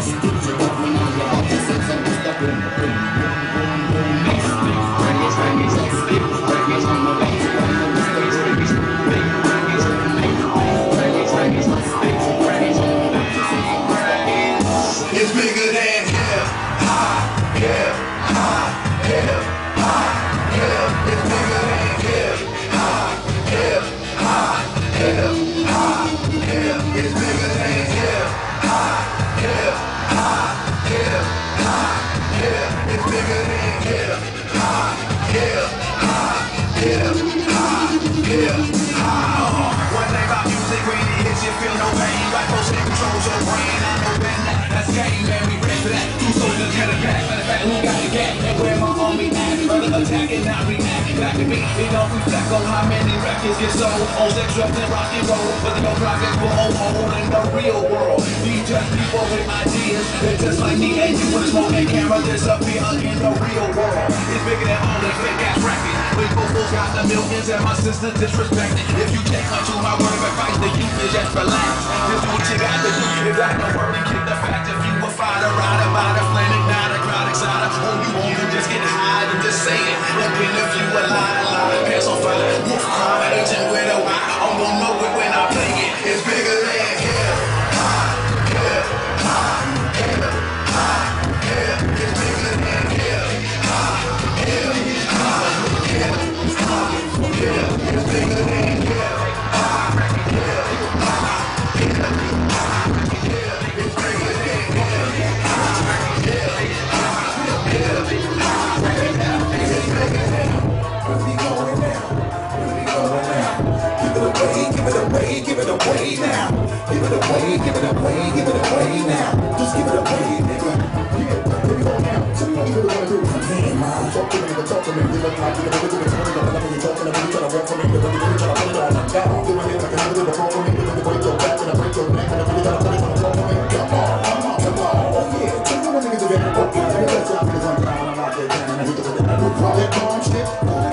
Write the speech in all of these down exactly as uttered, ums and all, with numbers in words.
It's bigger than hip hop, hip hop, hip hop, hip. It's bigger than hip hop, hip hop, hip hop, hip. It's bigger than hip hop, hip hop, hip hop, hip. It's bigger than hip hop, hip hop, hip hop, hip hop. One thing about music, when it hits, you feel no pain. Right motion controls your brain. I know that. That's game, man, we ready for that. Two soldiers got a back, matter of fact, who got the gap? And where my homie at? Brother attacking, not reacting. Back to me, it don't reflect on how many records get sold. On sex, drugs, and rock and roll. But the no projects will hold hold in the real world. These just people with ideas. They're just like me and you with a smoking camera. Disappear in the real world. It's bigger than all the fake ass rackets. We both got the millions and my sister disrespected. If you take much to my word of advice, the youth is just relax. Just do what you got to do. You got no word and kick the fact. If you a fighter, rider, body, flame, not a crowd excited. All you want to just get high and just say it. Even if you a lie, lie, pants on fire, wolf cry, agent with a why. I'm gonna know it when I play it. It's bigger than hip hop, hip hop, hip hop, hip. It's bigger than hip hop, hip hop, hip hop, hip. It's bigger than hip hop, hip hop, hip hop, hip. It's bigger than hip hop, hip hop, hip hop, it's bigger than. Really going now, really going now. Give it away, give it away, give it away now. Give it away, give it away, give it away now. Just give it away, nigga. Yeah, here we go now. Tell me what you really wanna do. Hey, man, talk to me, nigga, talk to me. Give it like you never do it. Tell me what you're talking about. You try to run for me, but you try to put it on the down. Doing it like a nigga with a phone for me. You break your back and I break your neck. And I really gotta put it on the phone for me. Come on, come on, come on. Oh yeah, tell me what niggas are getting. Okay, let me let y'all niggas run down and I'm out there. And I hit the with that new project bomb shit.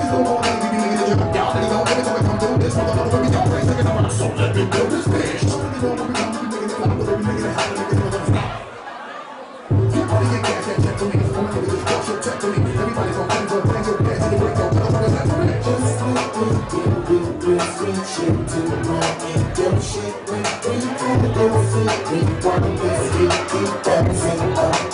So let me build this bitch. Everybody get gas, that check for me. I'm gonna just watch your check for me. Everybody's gonna come to a bang your gas and they break your tongue. Just like we do, we do sweet shit to my and dumb shit. We do do sweet, we want to see, keep dancing up.